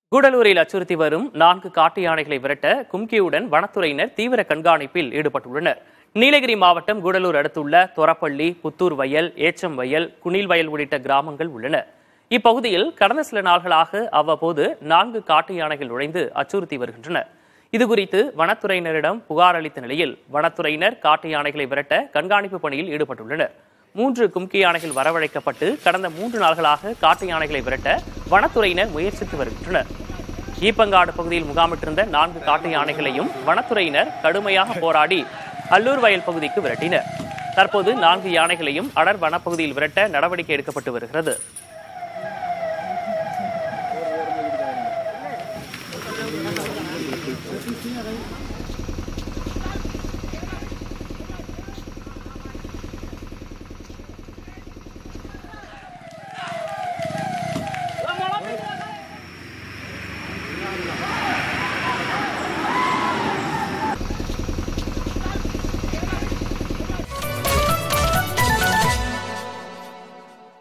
கூடலூரில் அச்சுறுத்தி வரும் 4 காட்டு யானைகளை விரட்ட கும்கியுடன் வனத்துறையினர் தீவிர கண்காணிப்பில் ஈடுபட்டுள்ளனர். நீலகிரி மாவட்டம் கூடலூர் அடுத்துள்ள தொரப்பள்ளி, புத்தூர் வயல், ஏச்சம் வயல், குனில் வயல் உள்ளிட்ட கிராமங்கள் உள்ளன. இப்பகுதியில் கடந்த சில நாள்களாக அவ்வப்போது 4 காட்டு யானைகள் நுழைந்து அச்சுறுத்தி வருகின்றன. இதுகுறித்து வனத்துறையினரிடம் புகார் அளித்த நிலையில் வனத்துறையினர் காட்டு யானைகளை விரட்ட கண்காணிப்பு பணியில் ஈடுபட்டுள்ளனர். 3 கும்கி யானைகள் வரவழைக்கப்பட்டு கடந்த 3 நாள்களாக காட்டு யானைகளை விரட்ட வனத்துறையினர் முயற்சித்து வருகின்றனர். ஈப்பங்காடு பகுதியில் முகாமிட்டிருந்த 4 காட்டு யானைகளையும் வனத்துறையினர் கடுமையாக போராடி அல்லூர் வயல் பகுதிக்கு விரட்டினர். தற்போது 4 யானைகளையும் அடர் வனப்பகுதியில் விரட்ட நடவடிக்கை எடுக்கப்பட்டு வருகிறது.